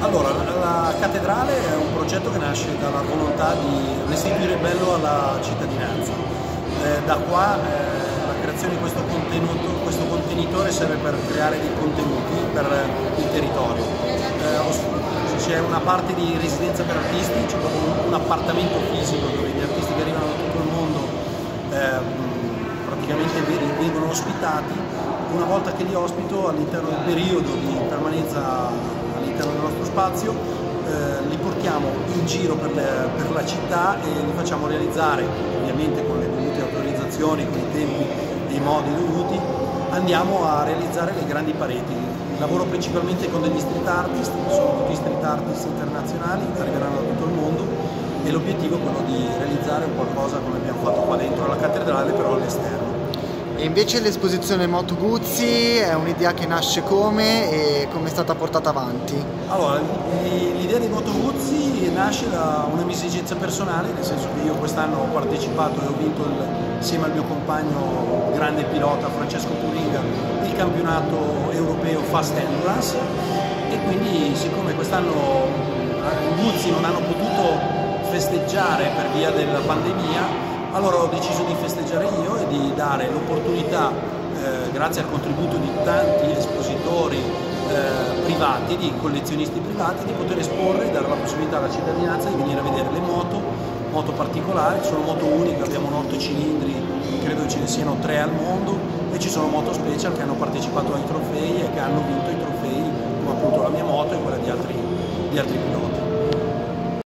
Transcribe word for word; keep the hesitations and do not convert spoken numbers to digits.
Allora, la cattedrale è un progetto che nasce dalla volontà di restituire bello alla cittadinanza. Eh, da qua eh, la creazione di questo, contenuto, questo contenitore serve per creare dei contenuti per il territorio. Eh, c'è una parte di residenza per artisti, c'è proprio un, un appartamento fisico dove gli artisti che arrivano da tutto il mondo eh, praticamente vengono ospitati. Una volta che li ospito, all'interno del periodo di permanenza all'interno del nostro spazio, eh, li portiamo in giro per, le, per la città e li facciamo realizzare, ovviamente con le dovute autorizzazioni, con i tempi e i modi dovuti, andiamo a realizzare le grandi pareti. Lavoro principalmente con degli street artist, sono tutti street artist internazionali, arriveranno da tutto il mondo e l'obiettivo è quello di realizzare un qualcosa come abbiamo fatto qua dentro la cattedrale, però all'esterno. E invece l'esposizione Moto Guzzi è un'idea che nasce come e come è stata portata avanti? Allora, l'idea di Moto Guzzi nasce da una mia esigenza personale, nel senso che io quest'anno ho partecipato e ho vinto il, insieme al mio compagno grande pilota Francesco Puringa il campionato europeo Fast Endurance e quindi siccome quest'anno i Guzzi non hanno potuto festeggiare per via della pandemia, allora ho deciso di festeggiare io e di dare l'opportunità, eh, grazie al contributo di tanti espositori eh, privati, di collezionisti privati, di poter esporre e dare la possibilità alla cittadinanza di venire a vedere le moto, moto particolari, sono moto uniche, abbiamo un otto cilindri, credo ce ne siano tre al mondo e ci sono moto special che hanno partecipato ai trofei e che hanno vinto i trofei, come appunto la mia moto e quella di altri, di altri piloti.